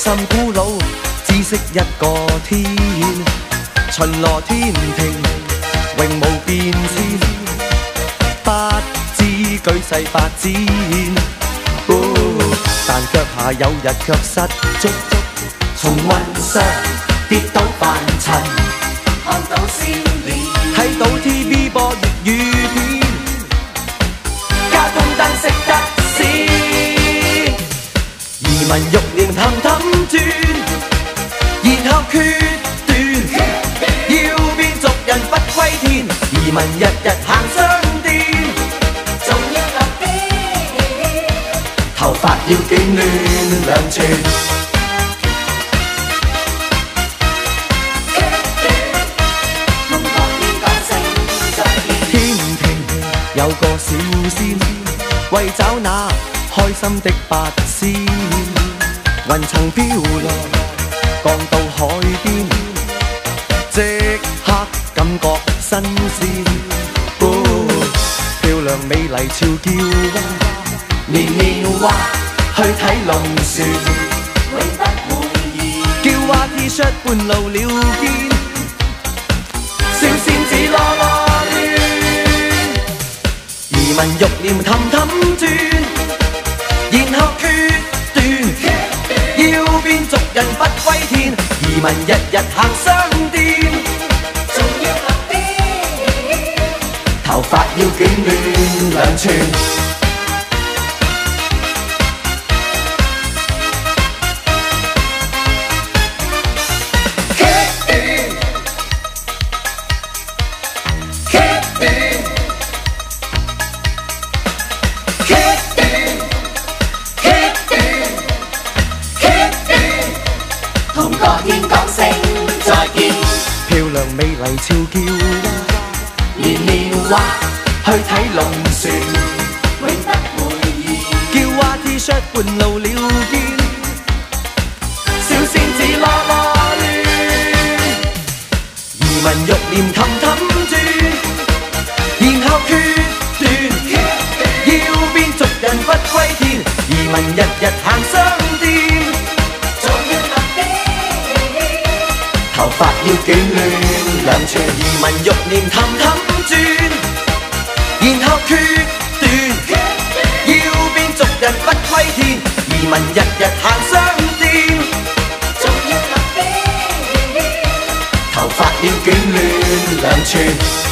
心古老，只識一個天，巡邏天庭，永無變遷，不知舉世發展。但腳下有日卻失足，從雲上跌倒凡塵，看到笑臉，睇到 TV 播粵語片，交通燈識得閃，移民欲念氹氹轉，然後決斷，要變族人不歸天，移民日日行商店，仲要立啲，頭髮要捲亂兩寸。有個小仙，為找那開心的八仙，雲層飄來，降到海邊，即刻感覺新鮮。漂亮美麗俏叫蛙，綿綿蛙去睇龍船，永不會厭。叫蛙 T 恤半露了肩，小仙子囉囉。移民欲念氹氹轉，然後決斷，要變族人不歸天，移民日日行商店，仲要立啲，頭髮要捲亂兩寸。漂亮美麗俏叫蛙，綿綿蛙去睇龍船，永不會厭。叫蛙 T 恤半露了肩，小仙子囉囉攣。移民欲念氹氹轉，然後決斷，要變族人不歸天，移民日日行商店。頭髮要捲亂兩寸，移民欲念氹氹轉，然後決斷，要變族人不歸天，移民日日行商店，仲要立啲，頭髮要捲亂兩寸。